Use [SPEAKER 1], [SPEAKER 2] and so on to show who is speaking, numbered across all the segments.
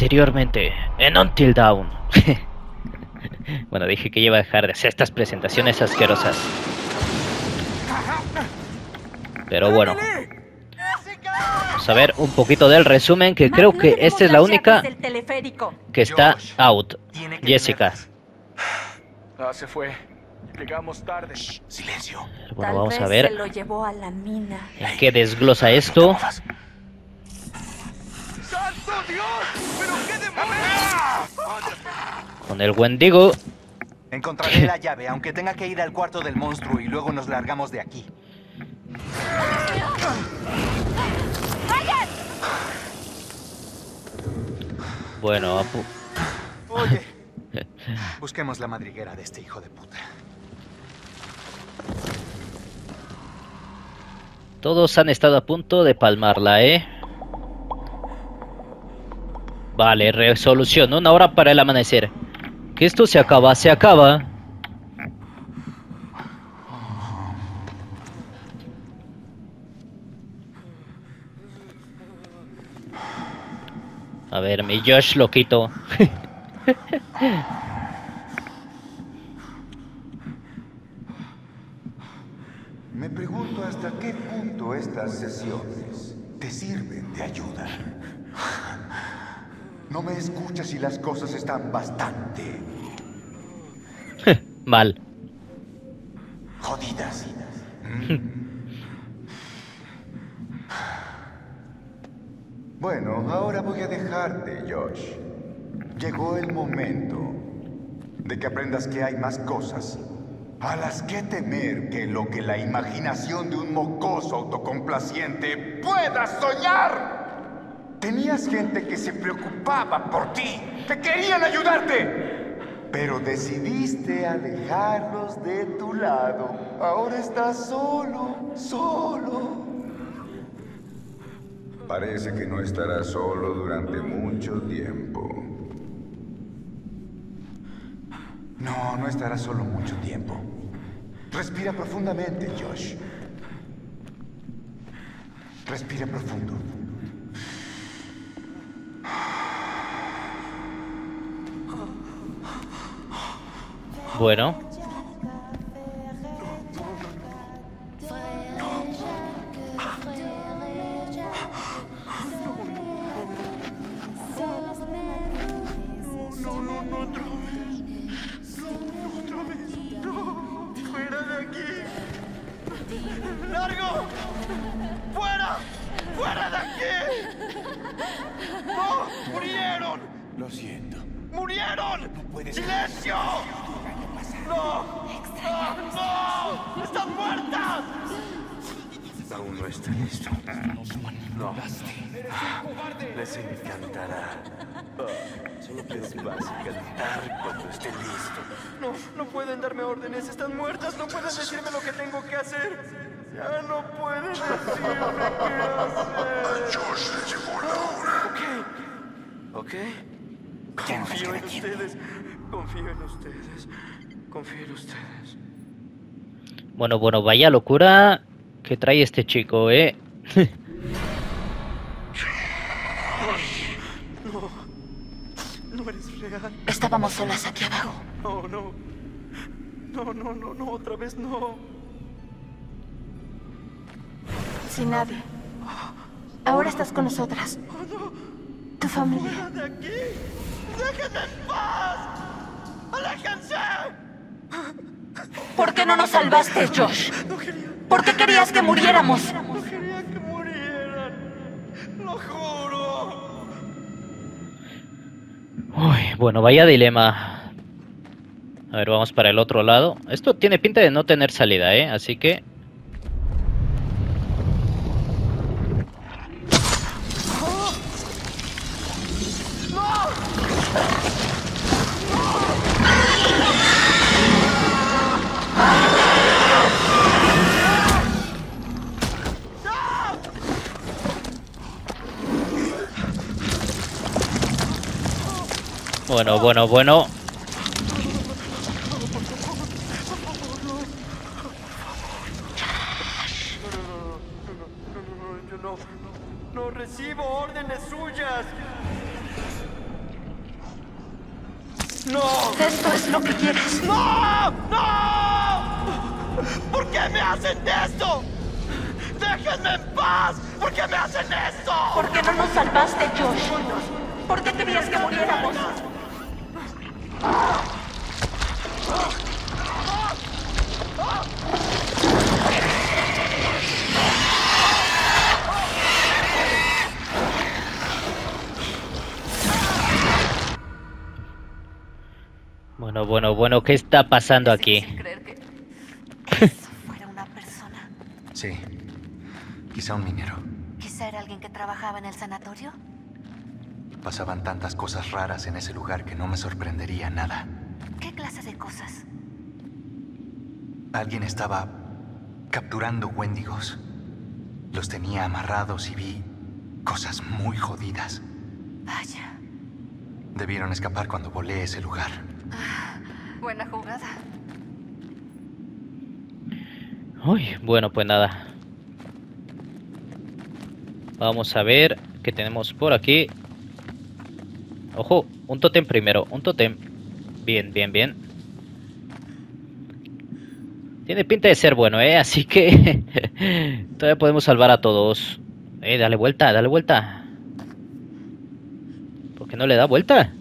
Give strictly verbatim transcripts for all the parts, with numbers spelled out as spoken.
[SPEAKER 1] Anteriormente, en Until Dawn. Bueno, dije que iba a dejar de hacer estas presentaciones asquerosas. Pero bueno, vamos a ver un poquito del resumen, que creo que esta es la única que está out. Jessica.
[SPEAKER 2] Ah, se fue. Llegamos tarde. Shh,
[SPEAKER 3] silencio.
[SPEAKER 1] Bueno, vamos a ver
[SPEAKER 4] se lo llevó a la mina.
[SPEAKER 1] en qué desglosa esto.
[SPEAKER 2] ¡Santo Dios! ¡Pero qué demonios!
[SPEAKER 1] Con el Wendigo.
[SPEAKER 3] Encontraré la llave, aunque tenga que ir al cuarto del monstruo y luego nos largamos de aquí.
[SPEAKER 1] Bueno, apu.
[SPEAKER 3] Oye, busquemos la madriguera de este hijo de puta.
[SPEAKER 1] Todos han estado a punto de palmarla, ¿eh? Vale, resolución. Una hora para el amanecer. Que esto se acaba, se acaba. A ver, mi Josh loquito.
[SPEAKER 5] Me pregunto hasta qué punto estas sesiones te sirven de ayuda. No me escuchas y las cosas están bastante...
[SPEAKER 1] mal.
[SPEAKER 5] Jodidas. Bueno, ahora voy a dejarte, Josh. Llegó el momento de que aprendas que hay más cosas a las que temer que lo que la imaginación de un mocoso autocomplaciente pueda soñar. Tenías gente que se preocupaba por ti, que querían ayudarte, pero decidiste alejarlos de tu lado. Ahora estás solo, solo. Parece que no estarás solo durante mucho tiempo. No, no estarás solo mucho tiempo. Respira profundamente, Josh. Respira profundo.
[SPEAKER 1] Bueno.
[SPEAKER 2] ¡Largo! ¡Fuera! ¡Fuera de aquí! ¡No! ¡Murieron!
[SPEAKER 3] Lo siento.
[SPEAKER 2] ¡Murieron!
[SPEAKER 3] No puedes...
[SPEAKER 2] ¡Silencio! ¡No! ¡No! ¡No! ¡Están muertas!
[SPEAKER 3] Aún no está listo. No. Les encantará. Solo quiero que vas a cantar cuando esté listo.
[SPEAKER 2] No, no pueden darme órdenes. Están muertas. No pueden decirme lo que tengo que hacer. Ya no pueden decirme qué hacer.
[SPEAKER 5] Josh le llegó la hora.
[SPEAKER 2] Ok. Ok. Confío en ustedes. Confío en ustedes. Confío en ustedes.
[SPEAKER 1] Bueno, bueno, vaya locura que trae este chico, ¿eh?
[SPEAKER 2] No. No eres real.
[SPEAKER 4] Estábamos solas aquí abajo.
[SPEAKER 2] No, no. No, no, no, no. Otra vez no.
[SPEAKER 4] Sin nadie. Ahora estás con nosotras. Tu familia.
[SPEAKER 2] ¡Fuera de aquí! ¡Déjenme en paz! ¡Aléjense!
[SPEAKER 4] ¿Por qué no nos salvaste, Josh?
[SPEAKER 2] No quería,
[SPEAKER 4] ¿Por qué querías que muriéramos?
[SPEAKER 2] no quería que murieran. Lo juro.
[SPEAKER 1] Uy, bueno, vaya dilema. A ver, vamos para el otro lado. Esto tiene pinta de no tener salida, ¿eh? Así que... Bueno, bueno, bueno.
[SPEAKER 2] No, yo no, no recibo órdenes suyas.
[SPEAKER 3] ¡No!
[SPEAKER 4] Esto es lo que quieres.
[SPEAKER 3] ¡No! ¡No! ¿Por qué me hacen esto? ¡Déjenme en paz! ¿Por qué me hacen esto?
[SPEAKER 4] ¿Por qué no nos salvaste, Josh? ¿Por qué querías que muriéramos?
[SPEAKER 1] Bueno, bueno, bueno, ¿qué está pasando aquí?
[SPEAKER 4] Es difícil creer que eso fuera una persona.
[SPEAKER 5] Sí, quizá un minero.
[SPEAKER 4] ¿Quizá era alguien que trabajaba en el sanatorio?
[SPEAKER 5] Pasaban tantas cosas raras en ese lugar que no me sorprendería nada.
[SPEAKER 4] ¿Qué clase de cosas?
[SPEAKER 5] Alguien estaba capturando Wendigos. Los tenía amarrados y vi cosas muy jodidas.
[SPEAKER 4] Vaya.
[SPEAKER 5] Debieron escapar cuando volé a ese lugar.
[SPEAKER 4] Ah, buena jugada.
[SPEAKER 1] Uy, bueno, pues nada. Vamos a ver qué tenemos por aquí. Ojo, un tótem primero, un tótem. Bien, bien, bien. Tiene pinta de ser bueno, ¿eh? Así que todavía podemos salvar a todos. Eh, dale vuelta, dale vuelta. ¿Por qué no le da vuelta?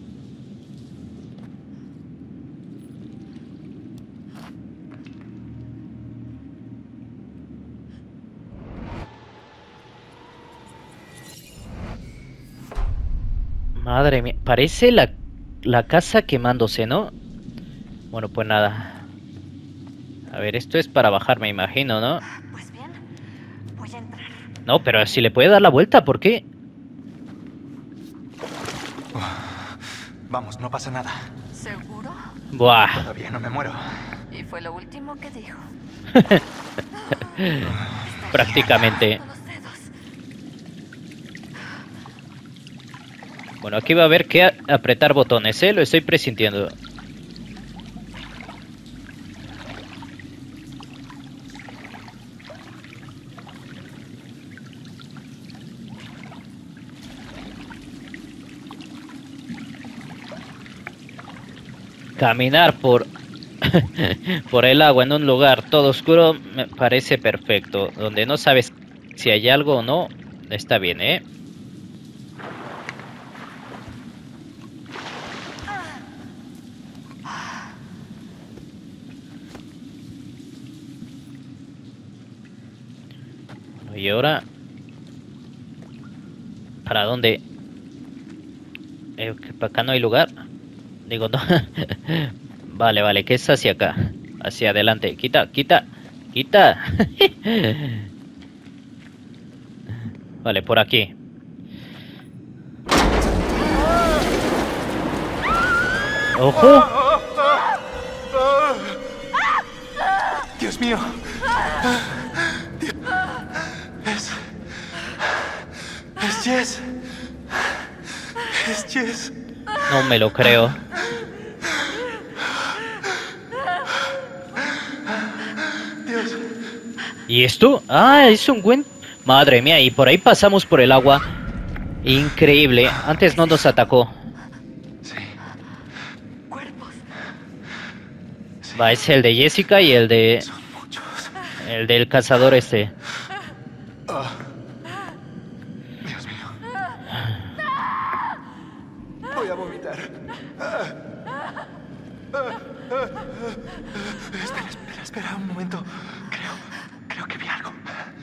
[SPEAKER 1] Madre mía, parece la, la casa quemándose, ¿no? Bueno, pues nada. A ver, esto es para bajar, me imagino, ¿no?
[SPEAKER 4] Pues bien, voy a entrar.
[SPEAKER 1] No, pero si le puede dar la vuelta, ¿por qué?
[SPEAKER 5] Vamos, no pasa nada.
[SPEAKER 4] ¿Seguro?
[SPEAKER 1] Buah.
[SPEAKER 5] Todavía no me muero.
[SPEAKER 4] Y fue lo último que dijo.
[SPEAKER 1] Prácticamente.
[SPEAKER 4] Con los dedos.
[SPEAKER 1] Bueno, aquí va a haber que a- apretar botones, ¿eh? Lo estoy presintiendo. Caminar por por el agua en un lugar todo oscuro me parece perfecto. Donde no sabes si hay algo o no, está bien, ¿eh? Y ahora, ¿para dónde? Eh, que ¿para acá no hay lugar? Digo, no. Vale, vale, que es hacia acá. Hacia adelante. Quita, quita, quita. Vale, por aquí. ¡Ojo!
[SPEAKER 5] Dios mío. Es... Es Jess. Es Jess.
[SPEAKER 1] No me lo creo.
[SPEAKER 5] Dios.
[SPEAKER 1] ¿Y esto? Ah, es un buen... Madre mía, y por ahí pasamos por el agua. Increíble. Antes no nos atacó.
[SPEAKER 5] Sí.
[SPEAKER 4] Cuerpos.
[SPEAKER 1] Va, es el de Jessica y el de...
[SPEAKER 5] Son muchos.
[SPEAKER 1] El del cazador este.
[SPEAKER 5] Ah. Dios mío. Voy a vomitar. Ah. Ah. Ah. Espera, espera, espera un momento. Creo, creo que vi algo.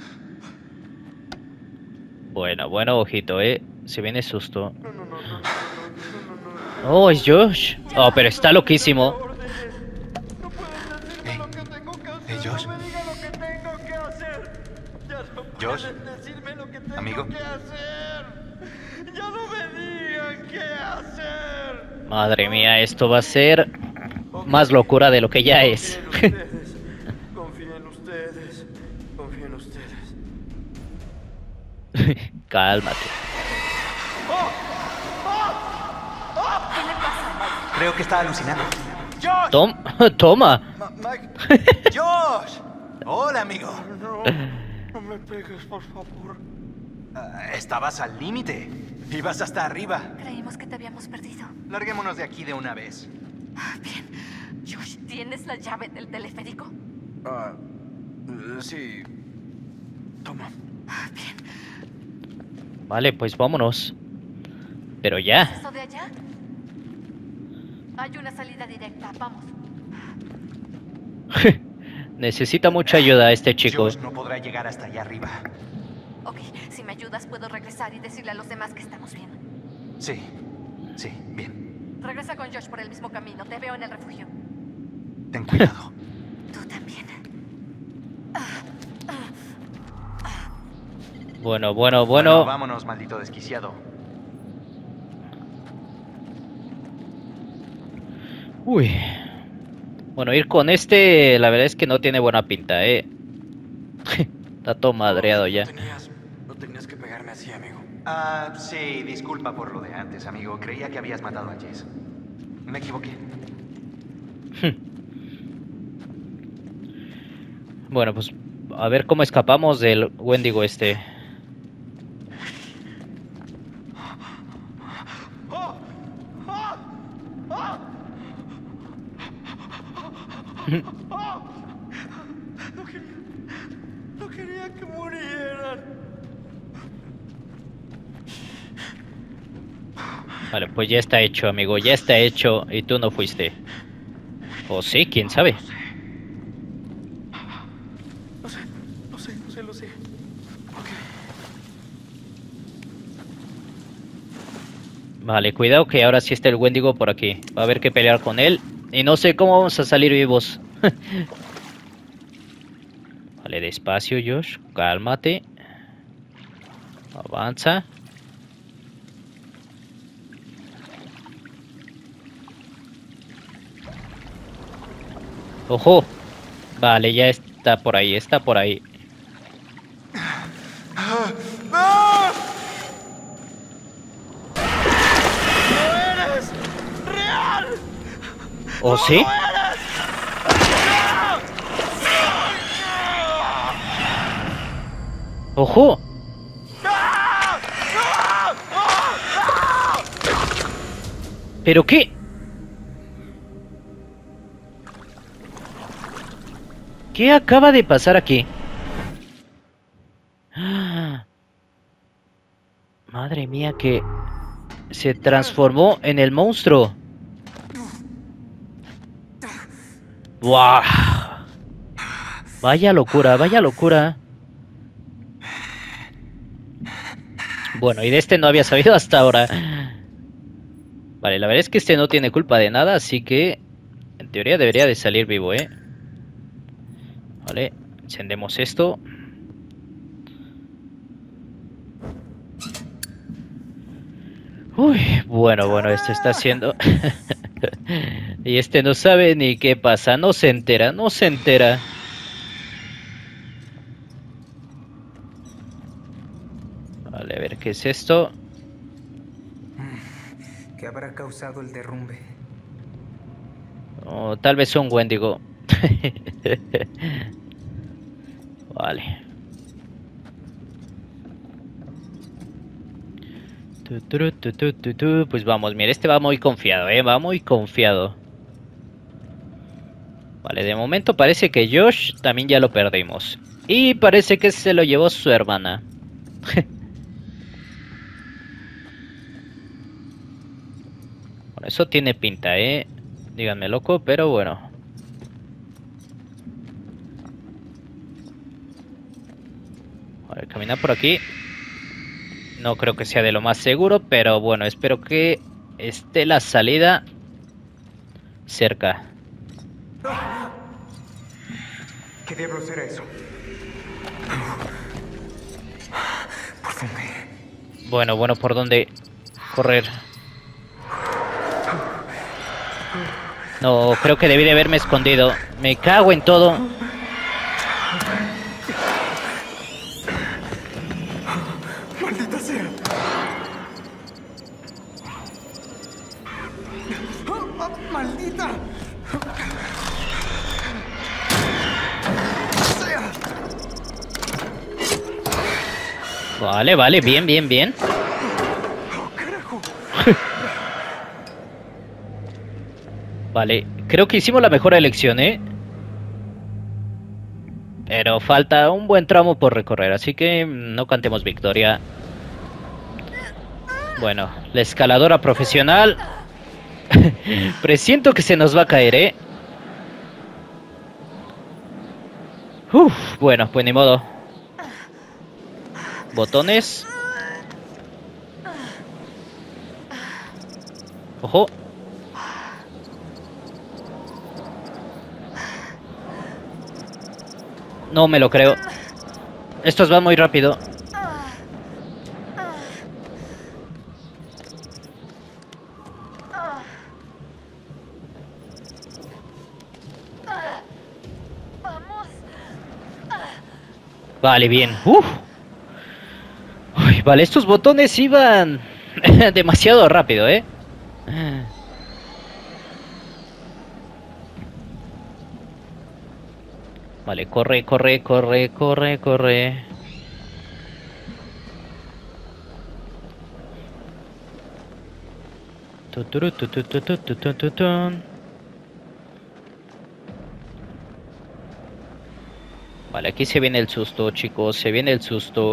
[SPEAKER 1] Bueno, bueno, ojito, eh. Se viene susto. Oh, es Josh. Oh, pero está loquísimo.
[SPEAKER 5] Hey, hey, Josh.
[SPEAKER 3] No me digan lo que tengo que hacer. Ya no
[SPEAKER 5] Josh.
[SPEAKER 3] pueden decirme lo que tengo
[SPEAKER 5] Amigo.
[SPEAKER 3] que hacer. Ya no me digan qué hacer.
[SPEAKER 1] Madre mía, esto va a ser más locura de lo que ya es.
[SPEAKER 3] Confíen en ustedes. Confíen en ustedes.
[SPEAKER 1] Cálmate.
[SPEAKER 5] Creo que está alucinando.
[SPEAKER 1] Tom Toma.
[SPEAKER 5] Ma- Mike. Josh. Hola, amigo.
[SPEAKER 3] No, no me pegues, por favor.
[SPEAKER 5] Ah, estabas al límite. Ibas hasta arriba.
[SPEAKER 4] Creímos que te habíamos perdido.
[SPEAKER 5] Larguémonos de aquí de una vez.
[SPEAKER 4] Bien. Josh, ¿tienes la llave del teleférico?
[SPEAKER 3] Ah, uh, sí. Toma.
[SPEAKER 4] Bien.
[SPEAKER 1] Vale, pues vámonos. Pero ya.
[SPEAKER 4] ¿Es eso de allá? Hay una salida directa, vamos.
[SPEAKER 1] Necesita mucha ayuda este chico.
[SPEAKER 5] Josh no podrá llegar hasta allá arriba.
[SPEAKER 4] Ok, si me ayudas puedo regresar y decirle a los demás que estamos bien.
[SPEAKER 5] Sí, sí, bien.
[SPEAKER 4] Regresa con Josh por el mismo camino, te veo en el refugio.
[SPEAKER 5] Ten cuidado.
[SPEAKER 4] Tú también.
[SPEAKER 1] Bueno, bueno, bueno.
[SPEAKER 5] Vámonos, maldito desquiciado.
[SPEAKER 1] Uy. Bueno, ir con este, la verdad es que no tiene buena pinta, eh. Está todo madreado ya.
[SPEAKER 3] No tenías, no tenías que pegarme así, amigo.
[SPEAKER 5] Ah, sí, disculpa por lo de antes, amigo. Creía que habías matado a Jess. Me equivoqué.
[SPEAKER 1] Bueno, pues a ver cómo escapamos del Wendigo este.
[SPEAKER 2] No quería, no quería que murieran.
[SPEAKER 1] Vale, pues ya está hecho, amigo, ya está hecho y tú no fuiste. O sí, quién sabe.
[SPEAKER 3] Lo sé, lo sé, lo sé, lo sé. Ok.
[SPEAKER 1] Vale, cuidado que ahora sí está el Wendigo por aquí. Va a haber que pelear con él. Y no sé cómo vamos a salir vivos. Vale, despacio, Josh. Cálmate. Avanza. ¡Ojo! Vale, ya está por ahí, está por ahí.
[SPEAKER 2] ¡No! ¡No eres real!
[SPEAKER 1] ¿O sí? ¡Ojo! ¿Pero qué? ¿Qué acaba de pasar aquí? ¡Ah! Madre mía, que se transformó en el monstruo. ¡Buah! Vaya locura, vaya locura. Bueno, y de este no había sabido hasta ahora. Vale, la verdad es que este no tiene culpa de nada, así que en teoría debería de salir vivo, ¿eh? Vale, encendemos esto. Uy, bueno, bueno, esto está haciendo... Y este no sabe ni qué pasa, no se entera, no se entera. Vale, a ver, ¿qué es esto?
[SPEAKER 6] ¿Qué habrá causado el derrumbe?
[SPEAKER 1] Oh, tal vez un Wendigo. Vale. Tu, tu, tu, tu, tu, tu. Pues vamos, mira, este va muy confiado, eh, va muy confiado. Vale, de momento parece que Josh también ya lo perdimos. Y parece que se lo llevó su hermana. Bueno, eso tiene pinta, eh. Díganme loco, pero bueno. A ver, caminar por aquí. No creo que sea de lo más seguro, pero bueno, espero que esté la salida cerca.
[SPEAKER 6] ¿Qué diablos era eso? ¿Por dónde?
[SPEAKER 1] Bueno, bueno, ¿por dónde correr? No, creo que debí de haberme escondido. Me cago en todo.
[SPEAKER 2] ¡Maldita sea! ¡Ah, ¡Maldita! ¡Sea!
[SPEAKER 1] Vale, vale, bien, bien, bien.
[SPEAKER 2] ¡Oh, carajo!
[SPEAKER 1] Vale, creo que hicimos la mejor elección, ¿eh? Pero falta un buen tramo por recorrer, así que no cantemos victoria. Bueno, la escaladora profesional. Presiento que se nos va a caer, ¿eh? Uf, bueno, pues ni modo. Botones. Ojo. No me lo creo. Estos van muy rápido. Vale, bien. Uf. Uy, vale, estos botones iban demasiado rápido, ¿eh? Vale, corre, corre, corre, corre, corre. Tuturu, tutu, tutu, tutu, tutun. Vale, aquí se viene el susto, chicos, se viene el susto.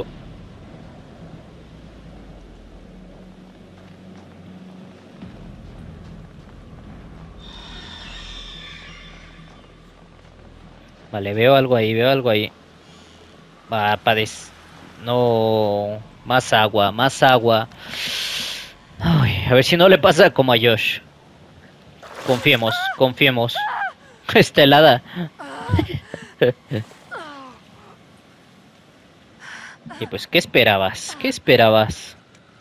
[SPEAKER 1] Vale, veo algo ahí, veo algo ahí. Va, padez. No, más agua, más agua. Ay, a ver si no le pasa como a Josh. Confiemos, confiemos. Está helada. Y pues, ¿qué esperabas? ¿Qué esperabas?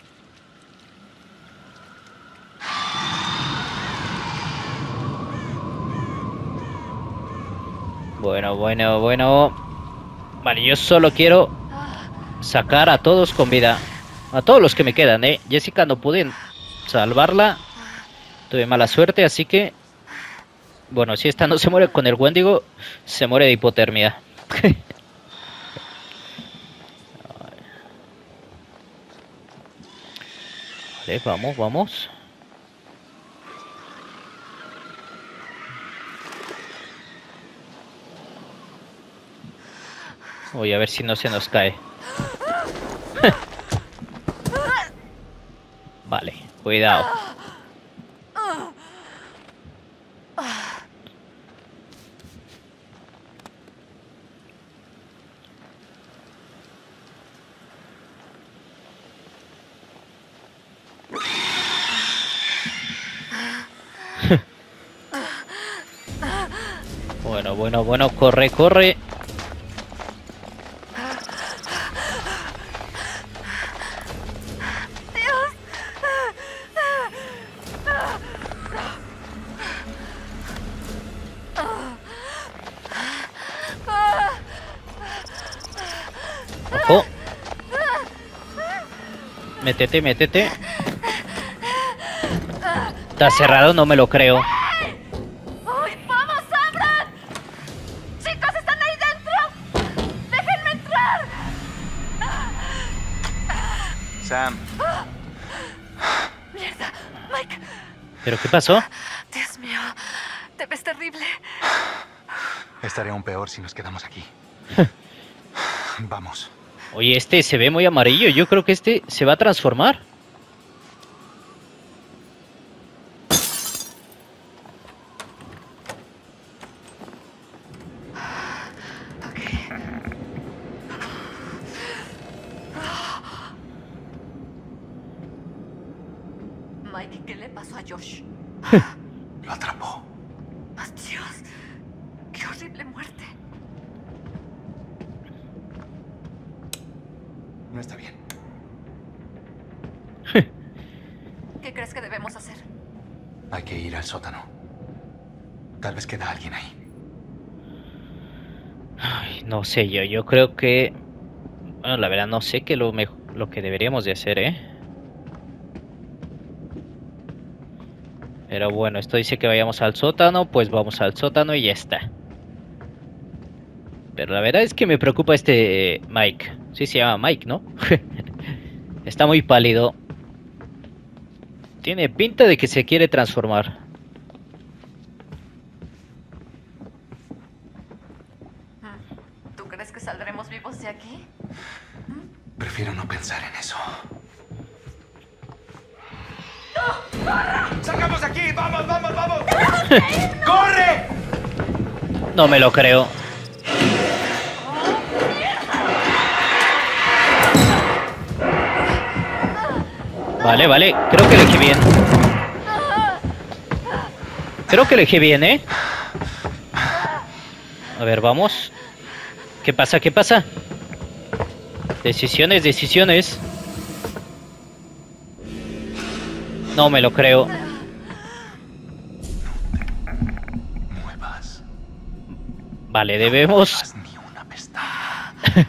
[SPEAKER 1] Bueno, bueno, bueno. Vale, yo solo quiero sacar a todos con vida. A todos los que me quedan, eh. Jessica no pude salvarla. Tuve mala suerte, así que... Bueno, si esta no se muere con el Wendigo, se muere de hipotermia. Vale, vamos, vamos. Voy a ver si no se nos cae. Vale, cuidado. Bueno, bueno, bueno, corre, corre. Ojo. Métete, métete. Está cerrado, no me lo creo.
[SPEAKER 4] ¡Uy, vamos, abran! ¡Chicos, están ahí dentro! ¡Déjenme entrar!
[SPEAKER 5] Sam.
[SPEAKER 4] ¡Mierda! Mike.
[SPEAKER 1] ¿Pero qué pasó?
[SPEAKER 4] Dios mío, te ves terrible.
[SPEAKER 5] Estaré aún peor si nos quedamos aquí. Vamos.
[SPEAKER 1] Oye, este se ve muy amarillo. Yo creo que este se va a transformar.
[SPEAKER 4] Mike, ¿qué le pasó a Josh?
[SPEAKER 5] Lo atrapó.
[SPEAKER 4] ¡Oh, Dios! ¡Qué horrible muerte!
[SPEAKER 5] No está bien.
[SPEAKER 4] ¿Qué crees que debemos hacer?
[SPEAKER 5] Hay que ir al sótano. Tal vez queda alguien ahí.
[SPEAKER 1] Ay, no sé yo, yo creo que... Bueno, la verdad no sé qué lo, mejor, lo que deberíamos de hacer, ¿eh? Pero bueno, esto dice que vayamos al sótano, pues vamos al sótano y ya está. Pero la verdad es que me preocupa este Mike. Sí se llama Mike, ¿no? Está muy pálido. Tiene pinta de que se quiere transformar.
[SPEAKER 3] aquí! ¡Vamos, vamos, vamos! ¡Corre!
[SPEAKER 1] No me lo creo. Vale, vale. Creo que elegí bien. Creo que elegí bien, ¿eh? A ver, vamos. ¿Qué pasa? ¿Qué pasa? Decisiones, decisiones. No me lo creo.
[SPEAKER 5] Muevas.
[SPEAKER 1] Vale, debemos...
[SPEAKER 5] Haz ni una pestaña.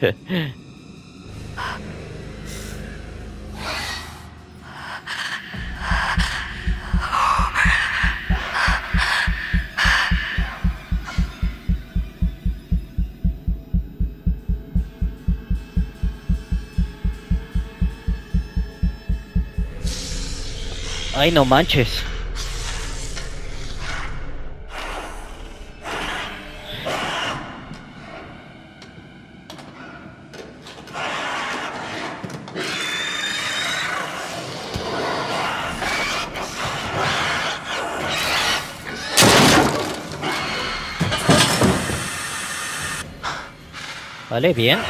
[SPEAKER 1] Ay, no manches. Vale, bien.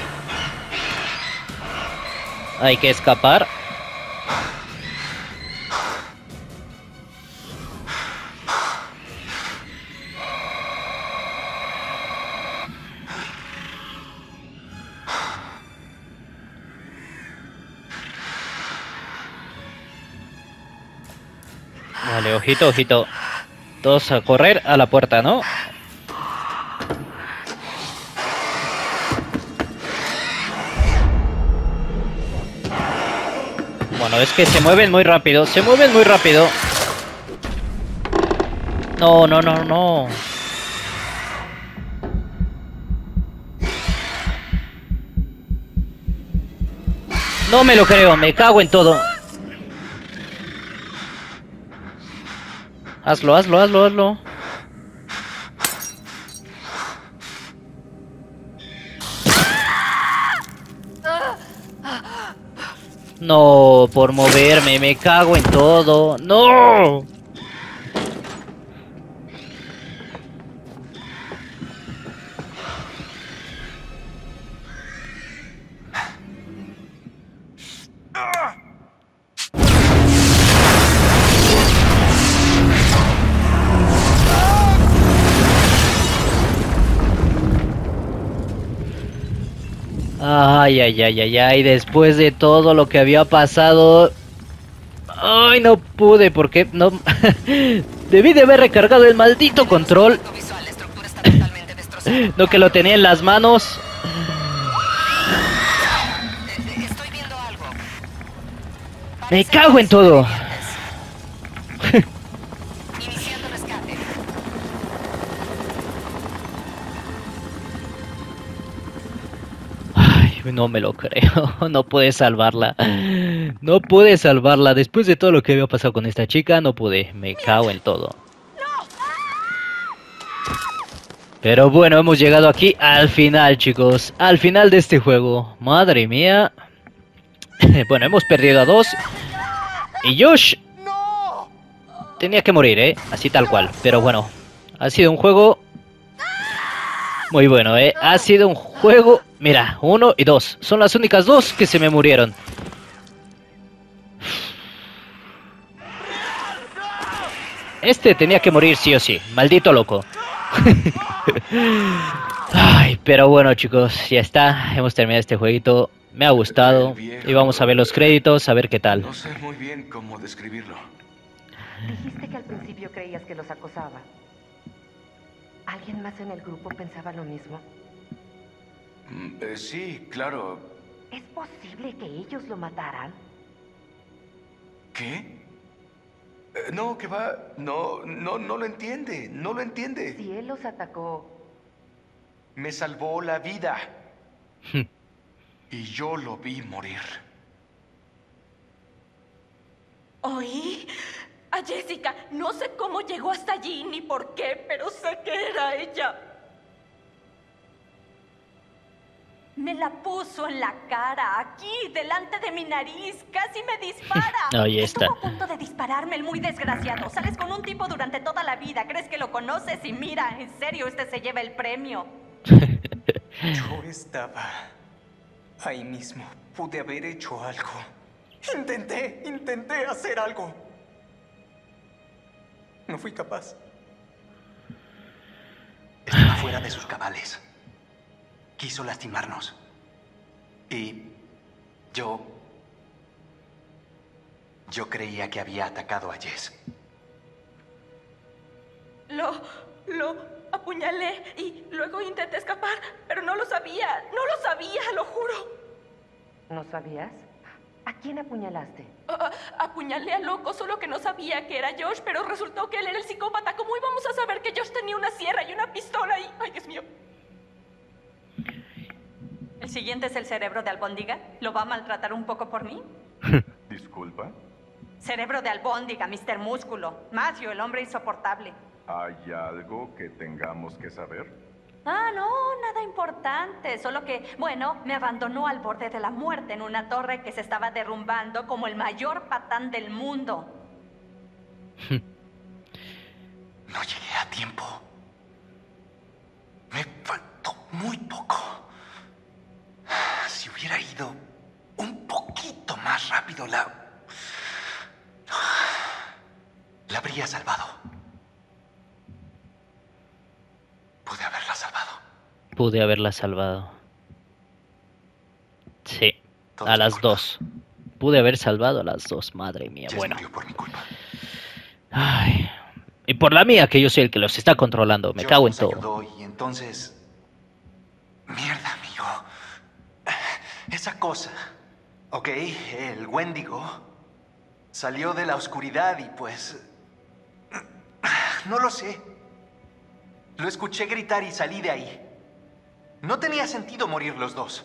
[SPEAKER 1] Hay que escapar. Vale, ojito, ojito. Todos a correr a la puerta, ¿no? Bueno, es que se mueven muy rápido. Se mueven muy rápido. No, no, no, no. No me lo creo, me cago en todo. Hazlo, hazlo, hazlo, hazlo. No, por moverme, me cago en todo. ¡No! Ay, ay, ay, ay, ay, después de todo lo que había pasado... Ay, no pude, porque no... Debí de haber recargado el maldito control. No que lo tenía en las manos. Me cago en todo. No me lo creo, no pude salvarla. No pude salvarla. Después de todo lo que había pasado con esta chica, no pude. Me cago en todo. Pero bueno, hemos llegado aquí al final, chicos. Al final de este juego. Madre mía. Bueno, hemos perdido a dos. Y Josh tenía que morir, ¿eh? Así tal cual. Pero bueno, ha sido un juego... muy bueno, ¿eh? Ha sido un juego... Mira, uno y dos. Son las únicas dos que se me murieron. Este tenía que morir sí o sí. Maldito loco. Ay, pero bueno, chicos. Ya está. Hemos terminado este jueguito. Me ha gustado. Y vamos a ver los créditos, a ver qué tal.
[SPEAKER 3] No sé muy bien cómo describirlo.
[SPEAKER 4] Dijiste que al principio creías que los acosaba. ¿Alguien más en el grupo pensaba lo mismo?
[SPEAKER 3] Mm, eh, sí, claro.
[SPEAKER 4] ¿Es posible que ellos lo mataran?
[SPEAKER 3] ¿Qué? Eh, no, que va. No, no, no lo entiende. No lo entiende.
[SPEAKER 4] Si él los atacó...
[SPEAKER 3] Me salvó la vida. Y yo lo vi morir.
[SPEAKER 7] Oí a Jessica. No sé cómo llegó hasta allí ni por qué, pero sé que era ella. Me la puso en la cara, aquí, delante de mi nariz. Casi me dispara.
[SPEAKER 1] Ahí está.
[SPEAKER 7] Estuvo a punto de dispararme, el muy desgraciado. Sales con un tipo durante toda la vida. ¿Crees que lo conoces? Y mira, en serio, este se lleva el premio.
[SPEAKER 6] Yo estaba ahí mismo. Pude haber hecho algo. Intenté, intenté hacer algo. No fui capaz.
[SPEAKER 8] Estaba fuera de sus cabales. Quiso lastimarnos. Y yo... Yo creía que había atacado a Jess.
[SPEAKER 7] Lo... lo apuñalé y luego intenté escapar, pero no lo sabía, no lo sabía, lo juro.
[SPEAKER 4] ¿No sabías? ¿A quién apuñalaste?
[SPEAKER 7] Uh, apuñalé a Loco, solo que no sabía que era Josh, pero resultó que él era el psicópata. ¿Cómo íbamos a saber que Josh tenía una sierra y una pistola y... ¡Ay, Dios mío! ¿El siguiente es el cerebro de albóndiga? ¿Lo va a maltratar un poco por mí?
[SPEAKER 5] ¿Disculpa?
[SPEAKER 7] Cerebro de albóndiga, mister Músculo. Matthew, el hombre insoportable.
[SPEAKER 5] ¿Hay algo que tengamos que saber?
[SPEAKER 7] Ah, no, nada importante. Solo que, bueno, me abandonó al borde de la muerte en una torre que se estaba derrumbando como el mayor patán del mundo.
[SPEAKER 8] No llegué a tiempo. Me faltó muy poco. Si hubiera ido un poquito más rápido, la... la habría salvado. Pude haberla salvado.
[SPEAKER 1] Pude haberla salvado. Sí,
[SPEAKER 8] Todo
[SPEAKER 1] a
[SPEAKER 8] es mi
[SPEAKER 1] las
[SPEAKER 8] culpa.
[SPEAKER 1] dos. Pude haber salvado a las dos, madre mía.
[SPEAKER 8] Jess
[SPEAKER 1] Bueno.
[SPEAKER 8] murió por mi culpa.
[SPEAKER 1] Ay. Y por la mía, que yo soy el que los está controlando. Me
[SPEAKER 8] Josh
[SPEAKER 1] cago en
[SPEAKER 8] nos
[SPEAKER 1] todo.
[SPEAKER 8] ayudó y entonces... Mierda, amigo. Esa cosa, ok, el Wendigo, salió de la oscuridad y pues... No lo sé. Lo escuché gritar y salí de ahí. No tenía sentido morir los dos.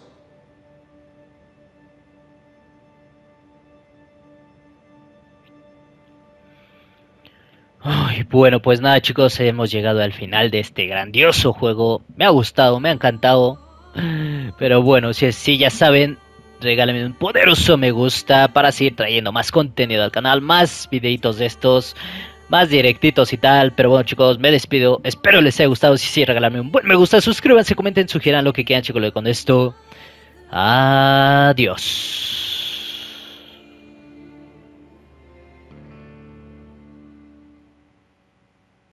[SPEAKER 1] Ay, bueno, pues nada, chicos, hemos llegado al final de este grandioso juego. Me ha gustado, me ha encantado. Pero bueno, si, si ya saben, regálenme un poderoso me gusta para seguir trayendo más contenido al canal, más videitos de estos, más directitos y tal. Pero bueno, chicos, me despido. Espero les haya gustado. Si sí, regálenme un buen me gusta, suscríbanse, comenten, sugieran lo que quieran, chicos. Con esto, adiós.